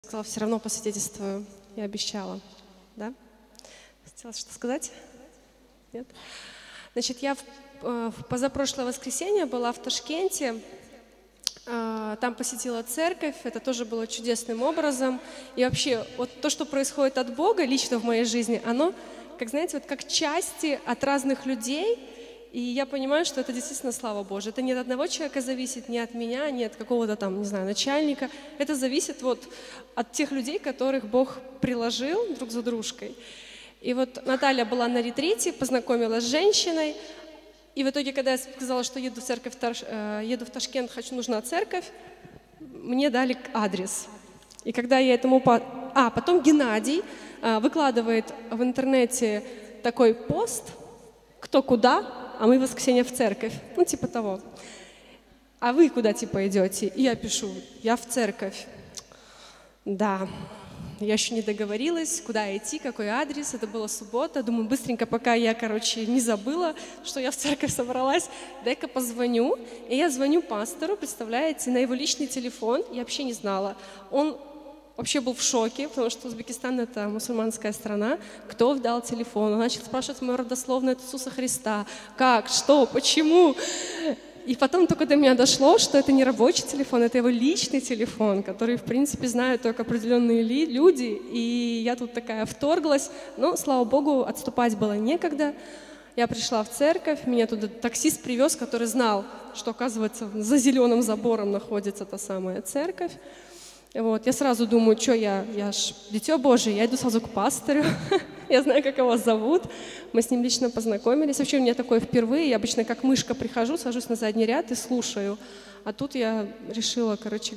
Сказала, все равно посвидетельствую. Я обещала. Да? Хотела что сказать? Нет? Значит, я в позапрошлое воскресенье была в Ташкенте. Там посетила церковь. Это тоже было чудесным образом. И вообще, вот то, что происходит от Бога лично в моей жизни, оно, как знаете, вот как части от разных людей. И я понимаю, что это действительно слава Божия. Это не от одного человека зависит, не от меня, не от какого-то там, не знаю, начальника. Это зависит вот от тех людей, которых Бог приложил друг за дружкой. И вот Наталья была на ретрите, познакомилась с женщиной. И в итоге, когда я сказала, что еду в Ташкент, нужна церковь, мне дали адрес. И когда я этому... потом Геннадий выкладывает в интернете такой пост, кто куда, а мы в воскресенье в церковь. Ну, типа того. А вы куда, типа, идете? И я пишу, я в церковь. Да, я еще не договорилась, куда идти, какой адрес. Это была суббота. Думаю, быстренько, пока я, не забыла, что я в церковь собралась, дай-ка позвоню. И я звоню пастору, представляете, на его личный телефон. Я вообще не знала. Он вообще был в шоке, потому что Узбекистан — это мусульманская страна. Кто дал телефон? Он начал спрашивать мое родословное от Иисуса Христа. Как? Что? Почему? И потом только до меня дошло, что это не рабочий телефон, это его личный телефон, который, в принципе, знают только определенные люди. И я тут такая вторглась. Но, слава Богу, отступать было некогда. Я пришла в церковь, меня туда таксист привез, который знал, что, оказывается, за зеленым забором находится та самая церковь. Вот. Я сразу думаю, что я ж дитё Божие, я иду сразу к пастору, я знаю, как его зовут, мы с ним лично познакомились. Вообще у меня такое впервые, я обычно как мышка прихожу, сажусь на задний ряд и слушаю. А тут я решила,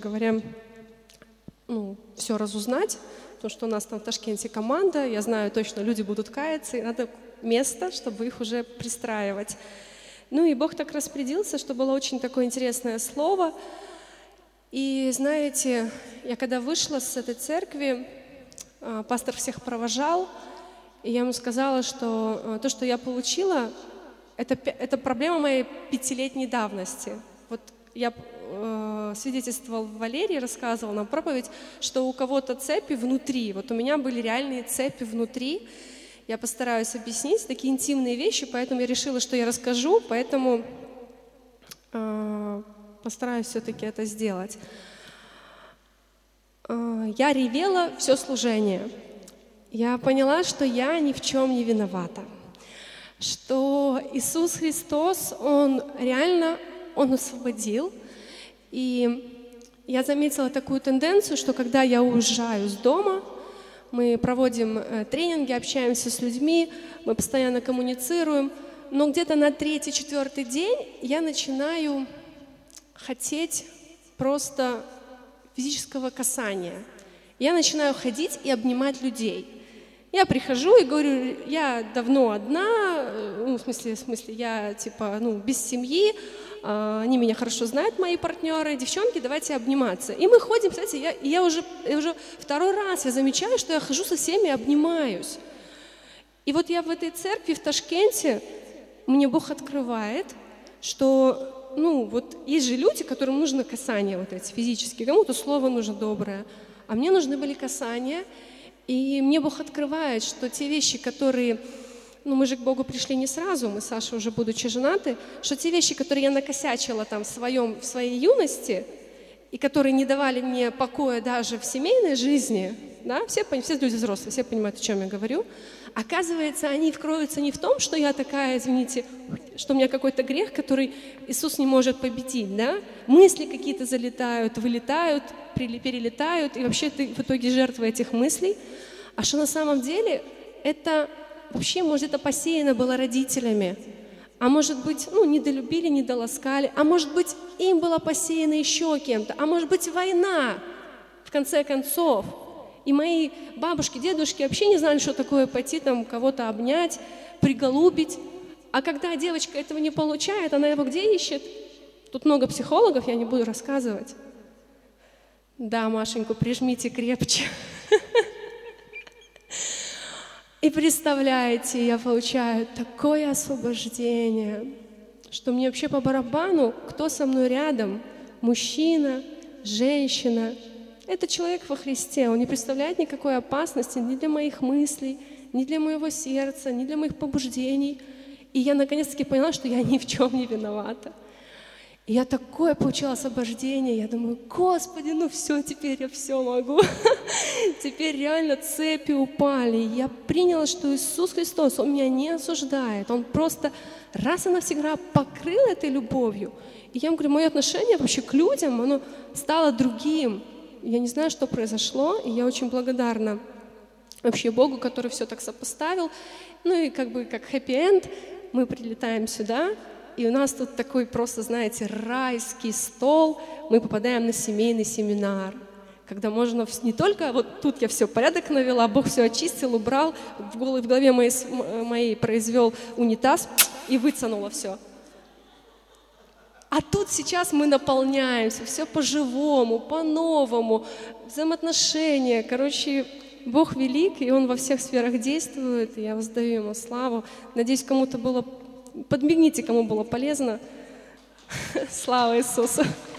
все разузнать, потому что у нас там в Ташкенте команда, я знаю точно, люди будут каяться, и надо место, чтобы их уже пристраивать. Ну и Бог так распорядился, что было очень такое интересное слово. И знаете, я когда вышла с этой церкви, пастор всех провожал, и я ему сказала, что то, что я получила, это проблема моей 5-летней давности. Вот я свидетельствовал Валерий, рассказывал нам проповедь, что у кого-то цепи внутри, вот у меня были реальные цепи внутри. Я постараюсь объяснить такие интимные вещи, поэтому я решила, что я расскажу, поэтому... Постараюсь все-таки это сделать. Я ревела все служение. Я поняла, что я ни в чем не виновата. Что Иисус Христос, Он освободил. И я заметила такую тенденцию, что когда я уезжаю с дома, мы проводим тренинги, общаемся с людьми, мы постоянно коммуницируем, но где-то на 3-4 день я начинаю хотеть просто физического касания. Я начинаю ходить и обнимать людей. Я прихожу и говорю, я давно одна, в смысле, я без семьи, они меня хорошо знают, мои партнеры, девчонки, давайте обниматься. И мы ходим, кстати, я уже второй раз я замечаю, что я хожу со всеми и обнимаюсь. И вот я в этой церкви в Ташкенте, мне Бог открывает, что есть же люди, которым нужно касание вот эти физические, кому-то слово нужно доброе, а мне нужны были касания, и мне Бог открывает, что те вещи, которые, мы же к Богу пришли не сразу, мы с Сашей уже будучи женаты, что те вещи, которые я накосячила там в своей юности, и которые не давали мне покоя даже в семейной жизни, да, все люди взрослые, все понимают, о чем я говорю. Оказывается, они кроются не в том, что я такая, извините, что у меня какой-то грех, который Иисус не может победить, да? Мысли какие-то залетают, вылетают, перелетают, и вообще ты в итоге жертва этих мыслей. А что на самом деле это вообще, может, это посеяно было родителями, а может быть, недолюбили, недоласкали, а может быть, им было посеяно еще кем-то, а может быть, война, в конце концов. И мои бабушки, дедушки вообще не знали, что такое пойти там кого-то обнять, приголубить. А когда девочка этого не получает, она его где ищет? Тут много психологов, я не буду рассказывать. Да, Машеньку, прижмите крепче. И представляете, я получаю такое освобождение, что мне вообще по барабану, кто со мной рядом, мужчина, женщина, Это человек во Христе, он не представляет никакой опасности ни для моих мыслей, ни для моего сердца, ни для моих побуждений. И я наконец-таки поняла, что я ни в чем не виновата. И я такое получила освобождение, я думаю, Господи, ну все, теперь я все могу. Теперь реально цепи упали. Я приняла, что Иисус Христос, Он меня не осуждает. Он просто раз и навсегда покрыл этой любовью. И я вам говорю, мое отношение вообще к людям, оно стало другим. Я не знаю, что произошло, и я очень благодарна вообще Богу, который все так сопоставил. Ну и как бы как хэппи-энд мы прилетаем сюда, и у нас тут такой просто, знаете, райский стол. Мы попадаем на семейный семинар, когда можно не только вот тут я все порядок навела, Бог все очистил, убрал, в голове моей произвел унитаз и вытянула все. А тут сейчас мы наполняемся, все по-живому, по-новому, взаимоотношения. Короче, Бог велик, и Он во всех сферах действует, и я воздаю Ему славу. Надеюсь, кому-то было, подмигните, кому было полезно. Слава Иисусу!